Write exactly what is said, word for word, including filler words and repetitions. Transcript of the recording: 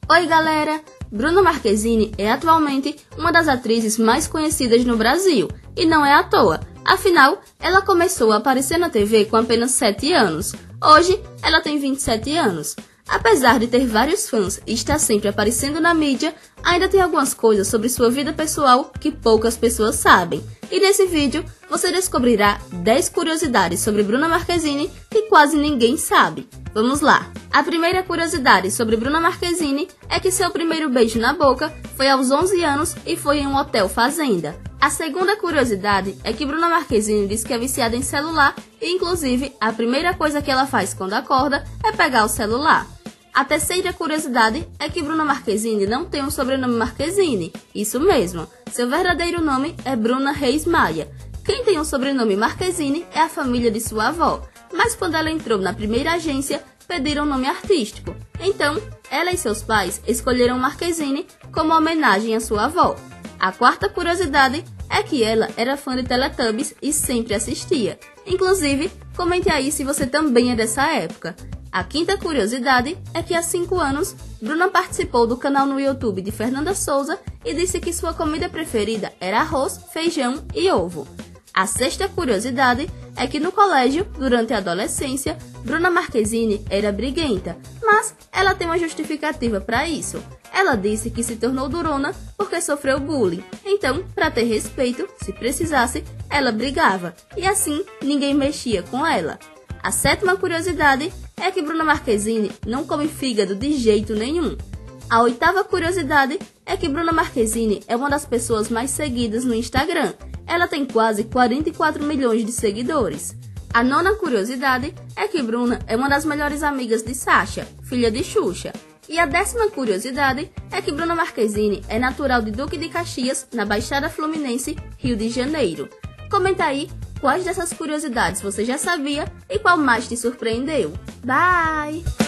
Oi galera! Bruna Marquezine é atualmente uma das atrizes mais conhecidas no Brasil, e não é à toa, afinal, ela começou a aparecer na T V com apenas sete anos. Hoje, ela tem vinte e sete anos. Apesar de ter vários fãs e estar sempre aparecendo na mídia, ainda tem algumas coisas sobre sua vida pessoal que poucas pessoas sabem. E nesse vídeo, você descobrirá dez curiosidades sobre Bruna Marquezine que quase ninguém sabe. Vamos lá! A primeira curiosidade sobre Bruna Marquezine é que seu primeiro beijo na boca foi aos onze anos e foi em um hotel fazenda. A segunda curiosidade é que Bruna Marquezine diz que é viciada em celular e, inclusive, a primeira coisa que ela faz quando acorda é pegar o celular. A terceira curiosidade é que Bruna Marquezine não tem um sobrenome Marquezine. Isso mesmo, seu verdadeiro nome é Bruna Reis Maia. Quem tem o sobrenome Marquezine é a família de sua avó, mas quando ela entrou na primeira agência, pediram um nome artístico. Então, ela e seus pais escolheram Marquezine como homenagem à sua avó. A quarta curiosidade é que ela era fã de Teletubbies e sempre assistia. Inclusive, comente aí se você também é dessa época. A quinta curiosidade é que há cinco anos, Bruna participou do canal no YouTube de Fernanda Souza e disse que sua comida preferida era arroz, feijão e ovo. A sexta curiosidade é que no colégio, durante a adolescência, Bruna Marquezine era briguenta, mas ela tem uma justificativa para isso. Ela disse que se tornou durona porque sofreu bullying, então, para ter respeito, se precisasse, ela brigava, e assim ninguém mexia com ela. A sétima curiosidade é que Bruna Marquezine não come fígado de jeito nenhum. A oitava curiosidade é que Bruna Marquezine é uma das pessoas mais seguidas no Instagram. Ela tem quase quarenta e quatro milhões de seguidores. A nona curiosidade é que Bruna é uma das melhores amigas de Sasha, filha de Xuxa. E a décima curiosidade é que Bruna Marquezine é natural de Duque de Caxias, na Baixada Fluminense, Rio de Janeiro. Comenta aí quais dessas curiosidades você já sabia e qual mais te surpreendeu. Bye!